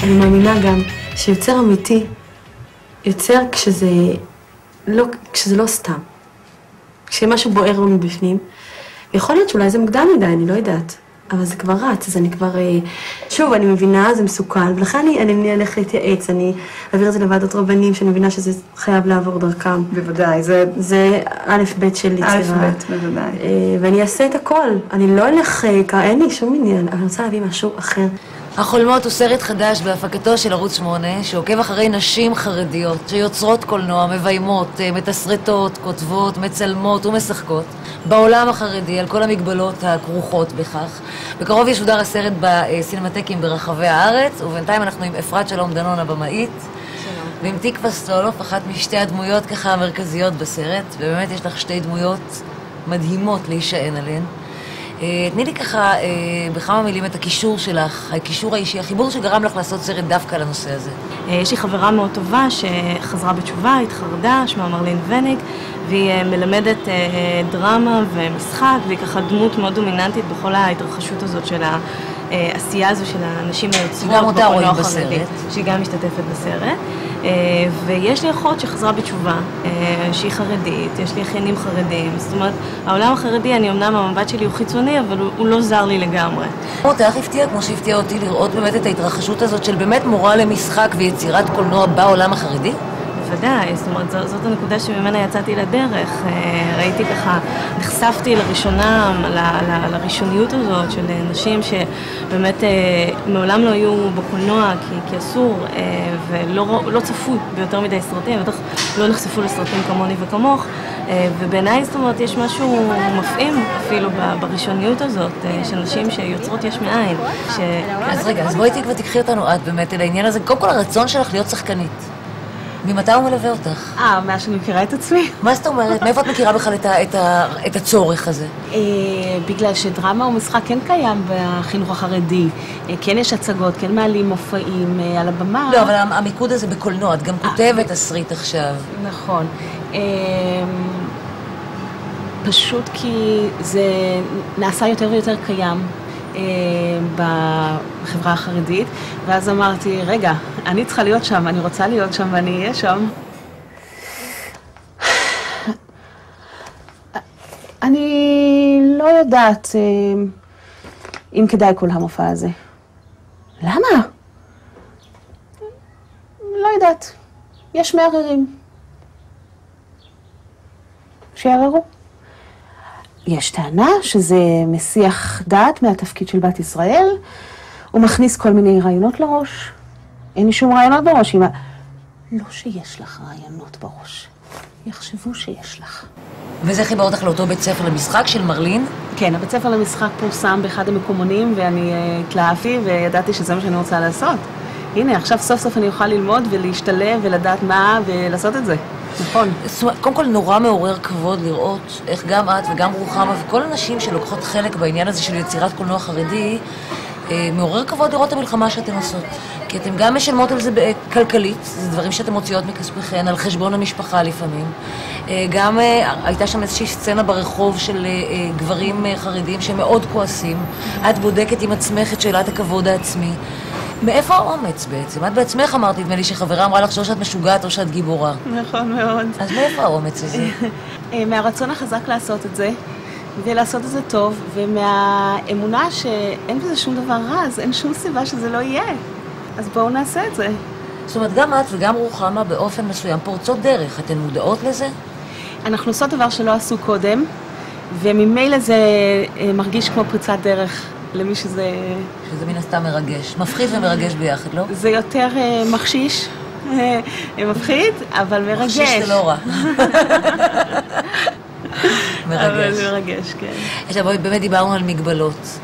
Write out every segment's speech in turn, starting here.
אני מאמינה גם שיוצר אמיתי יוצר כשזה לא סתם. כשמשהו בוער לו מבפנים. יכול להיות שאולי זה מוקדם מדי, אני לא יודעת. אבל זה כבר רץ, אז אני כבר... שוב, אני מבינה, זה מסוכן, ולכן אני אלך להתייעץ, אני אעביר את זה לוועדות רבנים, שאני מבינה שזה חייב לעבור דרכם. בוודאי, זה א' ב' של יצירה. א' ב', בוודאי. ואני אעשה את הכל. אני לא אלך, אין לי שום עניין, אבל אני רוצה להביא משהו אחר. החולמות הוא סרט חדש בהפקתו של ערוץ 8, שעוקב אחרי נשים חרדיות, שיוצרות קולנוע, מביימות, מתסרטות, כותבות, מצלמות ומשחקות, בעולם החרדי, על כל המגבלות הכרוכות בכך. בקרוב ישודר הסרט בסינמטקים ברחבי הארץ, ובינתיים אנחנו עם אפרת שלום דנון הבמאית, ועם תקווה סטולוף, אחת משתי הדמויות ככה המרכזיות בסרט, ובאמת יש לך שתי דמויות מדהימות להישען עליהן. תני לי ככה בכמה מילים את הקישור שלך, הקישור האישי, החיבור שגרם לך לעשות סרט דווקא לנושא הזה. יש לי חברה מאוד טובה שחזרה בתשובה, התחרדה, שמה מרלין וניג, והיא מלמדת דרמה ומשחק, והיא ככה דמות מאוד דומיננטית בכל ההתרחשות הזאת של העשייה הזו של האנשים היוצרות. גם אותה רואים בסרט. שהיא גם משתתפת בסרט. ויש לי אחות שחזרה בתשובה, שהיא חרדית, יש לי אחיינים חרדים, זאת אומרת, העולם החרדי, אמנם המבט שלי הוא חיצוני, אבל הוא לא זר לי לגמרי. אותך הפתיע, כמו שהפתיע אותי, לראות באמת את ההתרחשות הזאת של באמת מורה למשחק ויצירת קולנוע בעולם החרדי? בוודאי, זאת אומרת, זאת הנקודה שממנה יצאתי לדרך. ראיתי ככה, נחשפתי לראשונה, לראשוניות הזאת של נשים שבאמת מעולם לא היו בקולנוע כי אסור, ולא צפו ביותר מדי סרטים, בטח לא נחשפו לסרטים כמוני וכמוך, ובעיניי, זאת אומרת, יש משהו מפעים אפילו בראשוניות הזאת של נשים שיוצרות יש מאין. אז רגע, אז בואי תקווה תקחי אותנו את באמת אל העניין הזה, קודם כל הרצון שלך להיות שחקנית. ממתי הוא מלווה אותך? מאז שאני מכירה את עצמי. מה זאת אומרת? מאיפה את מכירה בכלל את הצורך הזה? בגלל שדרמה ומשחק כן קיים בחינוך החרדי. כן יש הצגות, כן מעלים מופעים על הבמה. לא, אבל המיקוד הזה בקולנוע, את גם כותבת תסריט עכשיו. נכון. פשוט כי זה נעשה יותר ויותר קיים. בחברה החרדית, ואז אמרתי, רגע, אני צריכה להיות שם, אני רוצה להיות שם ואני אהיה שם. אני לא יודעת אם כדאי כל המופע הזה. למה? לא יודעת. יש מערערים. שיערערו. יש טענה שזה מסיח דעת מהתפקיד של בת ישראל, הוא מכניס כל מיני רעיונות לראש. אין לי שום רעיונות בראש. לא שיש לך רעיונות בראש, יחשבו שיש לך. וזה חיבר אותך לאותו בית ספר למשחק של מרלין? כן, הבית ספר למשחק פורסם באחד המקומונים, ואני התלהבתי וידעתי שזה מה שאני רוצה לעשות. הנה, עכשיו סוף סוף אני אוכל ללמוד ולהשתלב ולדעת מה ולעשות את זה. נכון. קודם כל נורא מעורר כבוד לראות איך גם את וגם רוחמה וכל הנשים שלוקחות חלק בעניין הזה של יצירת קולנוע חרדי, מעורר כבוד לראות את המלחמה שאתן עושות. כי אתן גם משלמות על זה כלכלית, זה דברים שאתן מוציאות מכספכן, על חשבון המשפחה לפעמים. גם הייתה שם איזושהי סצנה ברחוב של גברים חרדים שמאוד כועסים. את בודקת עם עצמך את שאלת הכבוד העצמי. מאיפה האומץ בעצם? את בעצמך אמרת, נדמה לי שחברה אמרה לך שאת משוגעת או שאת גיבורה. נכון מאוד. אז מאיפה האומץ הזה? מהרצון החזק לעשות את זה, ולעשות את זה טוב, ומהאמונה שאין בזה שום דבר רע, אז אין שום סיבה שזה לא יהיה. אז בואו נעשה את זה. זאת אומרת, גם את וגם רוחמה באופן מסוים פורצות דרך. אתן מודעות לזה? אנחנו עושות דבר שלא עשו קודם, וממילא זה מרגיש כמו פריצת דרך. למי שזה מן הסתם מרגש. מפחיד ומרגש ביחד, לא? זה יותר מחשיש, מפחיד, אבל מרגש. מחשיש זה לא רע. מרגש. אבל מרגש, כן. עכשיו, באמת דיברנו על מגבלות.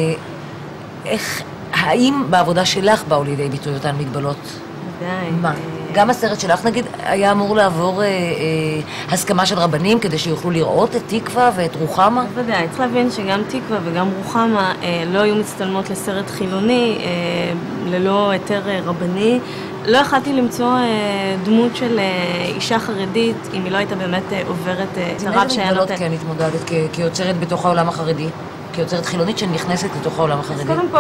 האם בעבודה שלך באו לידי ביטוי אותן מגבלות? ודאי. מה? גם הסרט שלך, נגיד, היה אמור לעבור הסכמה של רבנים כדי שיוכלו לראות את תקווה ואת רוחמה? בוודאי, צריך להבין שגם תקווה וגם רוחמה לא היו מצטלמות לסרט חילוני, ללא היתר רבני. לא יכלתי למצוא דמות של אישה חרדית, אם היא לא הייתה באמת עוברת את הרב שהיה נותן. עם איזה מגבלות כן התמודדת כיוצרת בתוך העולם החרדי? כיוצרת חילונית שנכנסת לתוך העולם החרדי? אז קודם כל,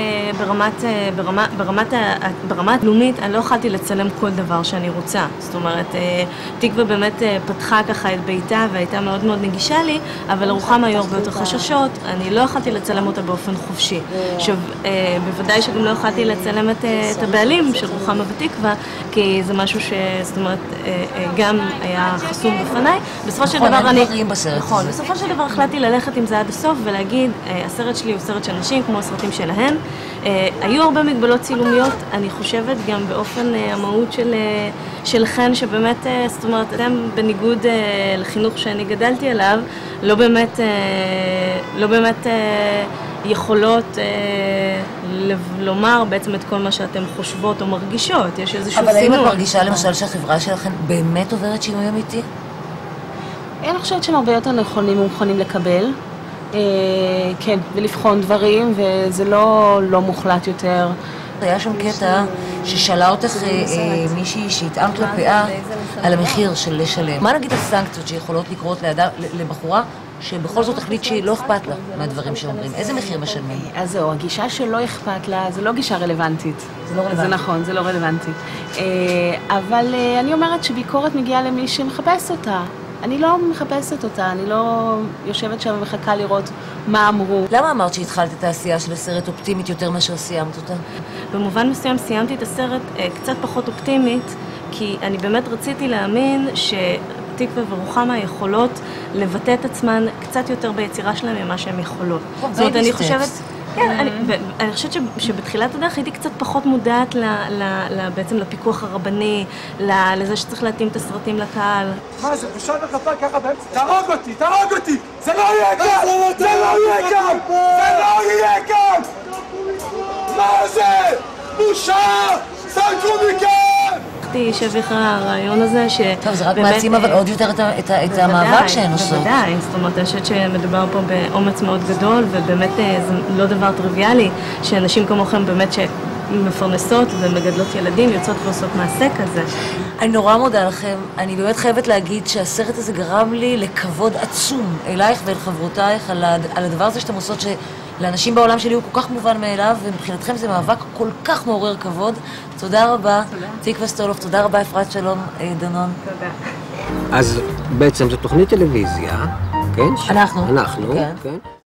ברמה הלאומית, אני לא יכולתי לצלם כל דבר שאני רוצה. זאת אומרת, תקווה באמת פתחה ככה את ביתה והייתה מאוד מאוד נגישה לי, אבל לרוחמה היו הרבה יותר חששות, אני לא יכולתי לצלם אותה באופן חופשי. עכשיו, בוודאי שגם לא יכולתי לצלם את הבעלים של רוחמה ותקווה, כי זה משהו זאת אומרת, גם היה חסום בפניי. בסופו של דבר נכון, בסופו של דבר החלטתי ללכת עם זה עד הסוף ולהגיד, הסרט שלי הוא סרט של נשים כמו הסרטים שלהן. היו הרבה מגבלות צילומיות, אני חושבת גם באופן המהות שלכן, שבאמת, זאת אומרת, אתם בניגוד לחינוך שאני גדלתי עליו, לא באמת יכולות לומר בעצם את כל מה שאתם חושבות או מרגישות. יש איזשהו סינון. אבל האם את מרגישה למשל שהחברה שלכם באמת עוברת שינוי אמיתי? אני חושבת שהם הרבה יותר נכונים ומוכנים לקבל, כן, ולבחון דברים, וזה לא מוחלט יותר. היה שם קטע ששאלה אותך מישהי שהתאמת לפאה על המחיר של לשלם. מה נגיד הסנקציות שיכולות לקרות לבחורה שבכל זאת החליט שלא אכפת לה מהדברים שאומרים? איזה מחיר משלמים? אז זהו, הגישה שלא אכפת לה, זה לא גישה רלוונטית. זה לא רלוונטי. זה נכון, זה לא רלוונטי. אבל אני אומרת שביקורת מגיעה למי שמחפש אותה. אני לא מחפשת אותה, אני לא יושבת שם ומחכה לראות מה אמרו. למה אמרת שהתחלת את העשייה של הסרט אופטימית יותר מאשר סיימת אותה? במובן מסוים סיימתי את הסרט קצת פחות אופטימית, כי אני באמת רציתי להאמין שתקווה ורוחמה יכולות לבטא את עצמן קצת יותר ביצירה שלהם ממה שהן יכולות. זאת אומרת, אני חושבת... כן, אני חושבת שבתחילת הדרך הייתי קצת פחות מודעת בעצם לפיקוח הרבני, לזה שצריך להתאים את הסרטים לקהל. מה זה, בושה וחרפה ככה באמצע? תהרוג אותי! זה לא יהיה כאן! זה לא יהיה כאן! זה לא יהיה כאן! מה זה? בושה! סלקו מכאן! שבי אחרי הרעיון הזה טוב, זה רק מעצים אבל עוד יותר את המאבק שהן עושות. בוודאי, זאת אומרת, אני חושבת שמדובר פה באומץ מאוד גדול, ובאמת זה לא דבר טריוויאלי, שאנשים כמוכם באמת שמפרנסות ומגדלות ילדים יוצאות ועושות מעשה כזה. אני נורא מודה לכם. אני באמת חייבת להגיד שהסרט הזה גרם לי לכבוד עצום אלייך ואל חברותייך על הדבר הזה שאתם עושות לאנשים בעולם שלי הוא כל כך מובן מאליו, ומבחינתכם זה מאבק כל כך מעורר כבוד. תודה רבה. תודה. תקווה סטולוף, תודה רבה אפרת שלום דנון. תודה. אז בעצם זו תוכנית טלוויזיה, כן? אנחנו. כן.